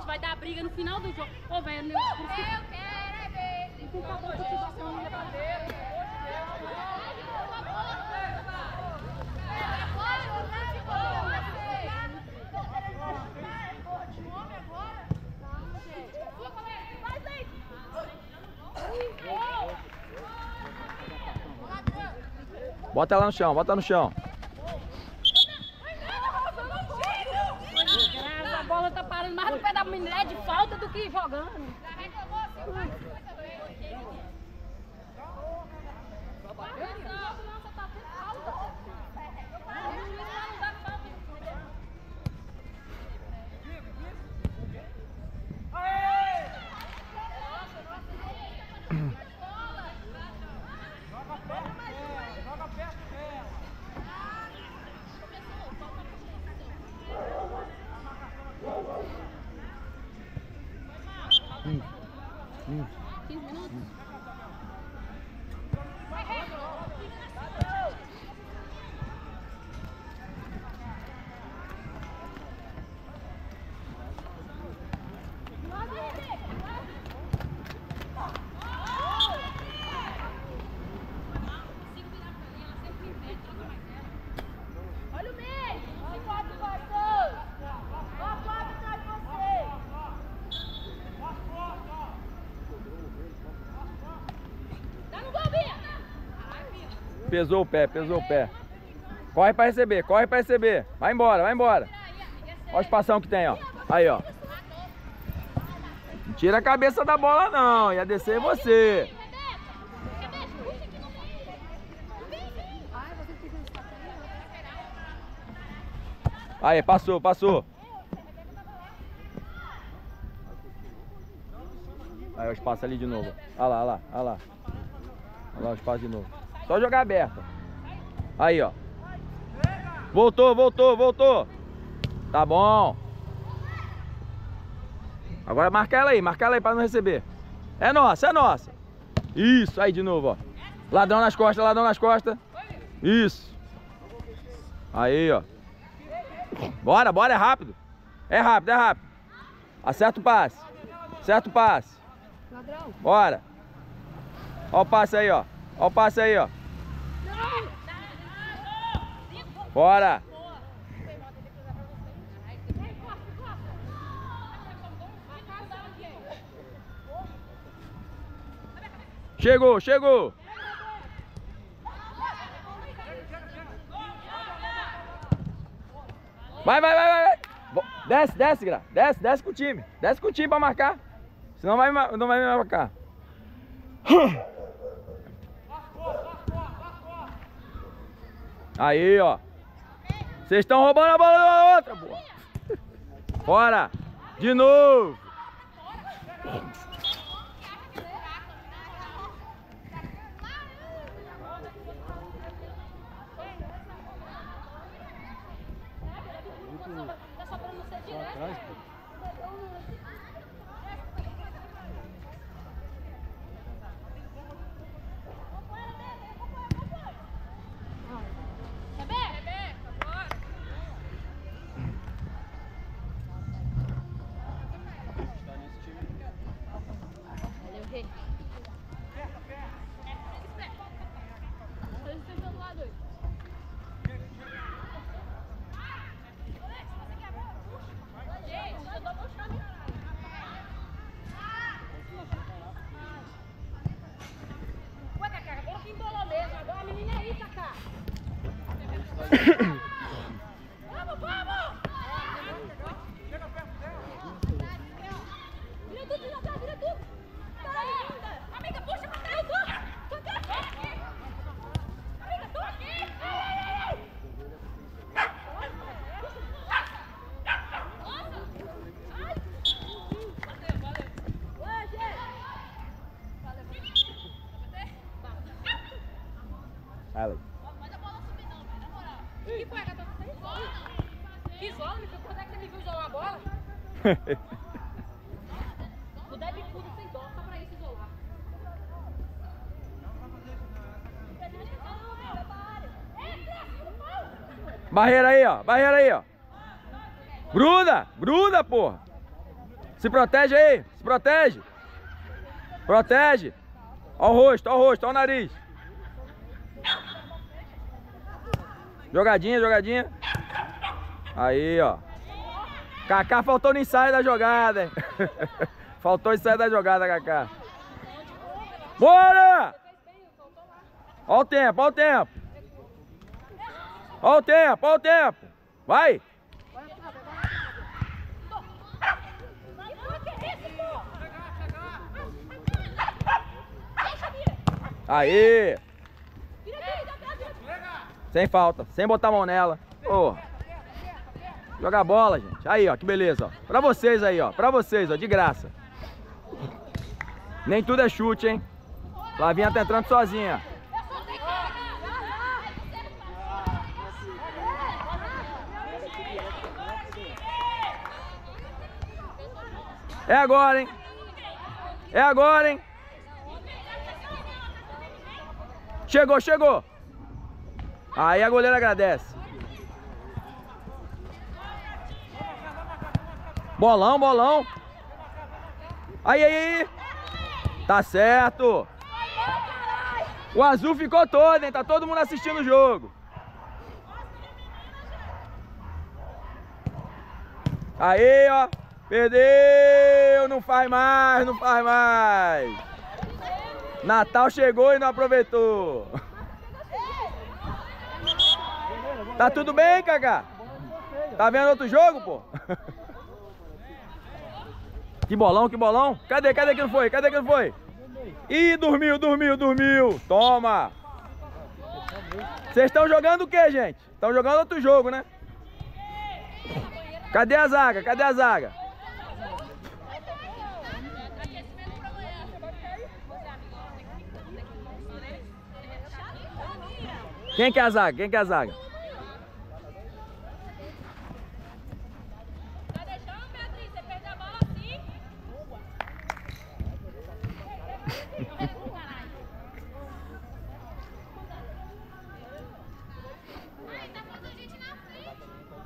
isso vai dar briga no final do jogo. Ô, velho, eu quero é ver. Bota ela no chão, bota no chão. A bola tá parando mais no pé da menina de falta do que jogando. Pesou o pé, pesou o pé. Corre pra receber, corre pra receber. Vai embora, vai embora. Olha o espação que tem, ó. Aí, ó. Não tira a cabeça da bola, não. Ia descer você. Aí, passou, passou. Aí, o espaço ali de novo. Olha lá, olha lá, olha lá. Olha lá o espaço de novo. Só jogar aberto. Aí, ó. Voltou, voltou, voltou. Tá bom. Agora marca ela aí pra não receber. É nossa, é nossa. Isso, aí de novo, ó. Ladrão nas costas, ladrão nas costas. Isso. Aí, ó. Bora, bora, é rápido. É rápido, é rápido. Acerta o passe. Acerta o passe. Bora. Ó o passe aí, ó. Ó o passe aí, ó. Bora. Chegou, chegou. Vai, vai, vai, vai. Desce, desce, Gra. Desce, desce com o time. Desce com o time pra marcar. Senão não vai me marcar. Aí, ó. Vocês estão roubando a bola da outra, boa. Bora. De novo. Vamos, vamos! Vira tudo, vira tudo! Amiga, puxa pra trás! Amiga, tô aqui! Alex. Mas a bola subir não, na moral. O que foi, Gatão? Você isola? Que isola? Quando é que você me viu isolar a bola? O Deb tudo sem dó, só pra isso isolar. Barreira aí, ó. Barreira aí, ó. Gruda! Gruda, porra! Se protege aí. Se protege. Protege. Ó o rosto, ó o nariz. Jogadinha, jogadinha. Aí, ó. Kaká faltou no ensaio da jogada, hein? Faltou o ensaio da jogada, Kaká. Bora! Ó o tempo, ó o tempo. Ó o tempo, ó o tempo. Vai! Aí! Sem falta, sem botar a mão nela. Porra. Jogar bola, gente. Aí, ó, que beleza, ó. Pra vocês aí, ó. Pra vocês, ó, de graça. Nem tudo é chute, hein? Lavinha tá entrando sozinha. É agora, hein? É agora, hein? Chegou, chegou. Aí a goleira agradece. Bolão, bolão. Aí, aí, aí. Tá certo. O azul ficou todo, hein? Tá todo mundo assistindo o jogo. Aí, ó. Perdeu. Não faz mais, não faz mais. Natal chegou e não aproveitou. Tá tudo bem, Kaká? Tá vendo outro jogo, pô? Que bolão, que bolão. Cadê que não foi? Cadê que não foi? Ih, dormiu. Toma. Vocês estão jogando o que, gente? Estão jogando outro jogo, né? Cadê a zaga? Cadê a zaga? Quem que é a zaga? Quem que é a zaga? Tá deixando, Beatriz? Você perdeu a bola assim? Ai, tá faltando gente na frente.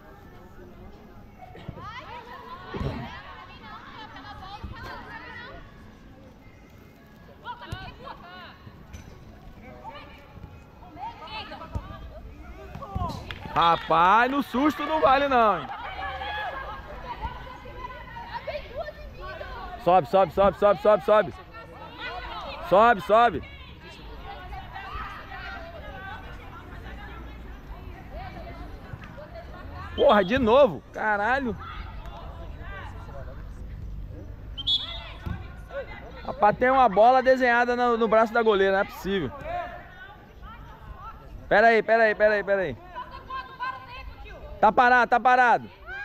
Rapaz, no susto não vale não, hein? Sobe. Sobe. Porra, de novo. Caralho. Rapaz, tem uma bola desenhada no braço da goleira, não é possível. Pera aí. Tá parado.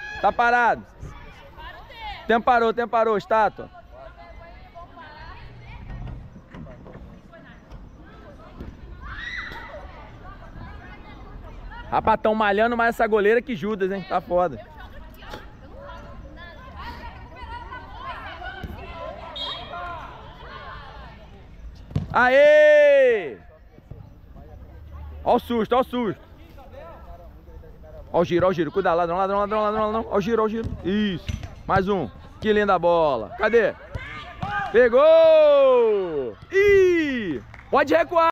Tempo parou, estátua. Rapaz, tão malhando mais essa goleira que Judas, hein? Tá foda. Aê! Ó o susto. Ó o giro. Cuidado, ladrão. Ó o giro. Isso. Mais um. Que linda bola. Cadê? Pegou! Ih! Pode recuar.